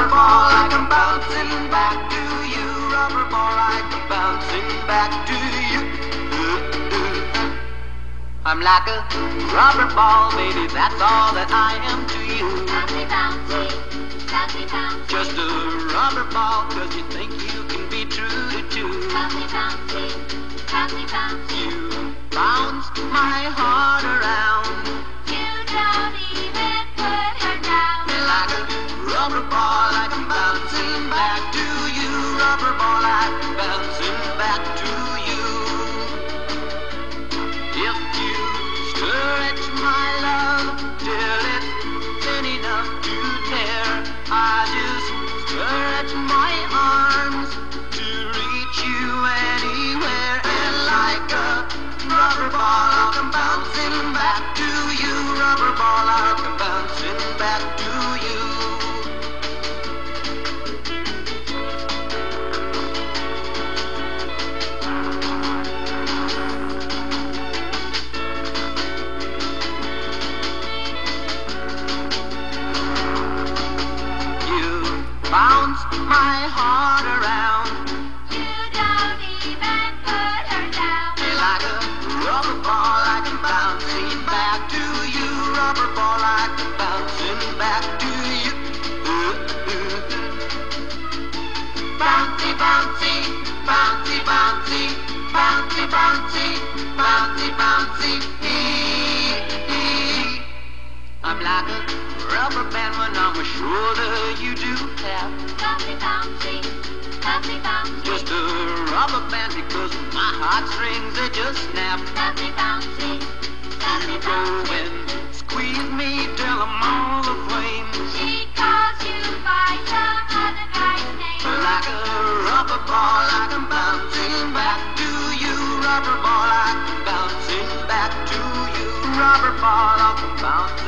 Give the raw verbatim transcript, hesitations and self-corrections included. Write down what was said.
rubber ball like I'm bouncing back to you. Rubber ball like I'm bouncing back to you. I'm like a rubber ball, baby, that's all that I am to you. Bouncy, bouncy, bouncy, bouncy. Just a rubber ball, cause you think you can be true to two. Bouncy, bouncy, bouncy, bouncy. You bounce my heart around. You don't even put her down. Like a rubber ball, like I'm bouncing back to you. Rubber ball, like I'm bouncing back to you. If you stretch my love till it's thin enough to tear, I just stretch my arms to reach you anywhere. And like a rubber ball, I'm bouncing back to you. Rubber ball, I'm bouncing back to you. Bounce my heart around. You don't even put her down. Like a rubber ball, like I'm bouncing back to you. Rubber ball, like I'm bouncing back to you. Bouncy, bouncy, bouncy, bouncy, bouncy, bouncy, bouncy, bouncy. I'm like a rubber band when on my shoulder you do tap. Bouncy, bouncy, bouncy, bouncy. Just a rubber band because my heartstrings they just snap. Bouncy, bouncy, bouncy, You go bouncy. and squeeze me till I'm all aflame. She calls you by some other guy's name. Like a rubber ball, like I'm bouncing back to you. Rubber ball, like I'm bouncing back to you. Rubber ball, like I'm bouncing.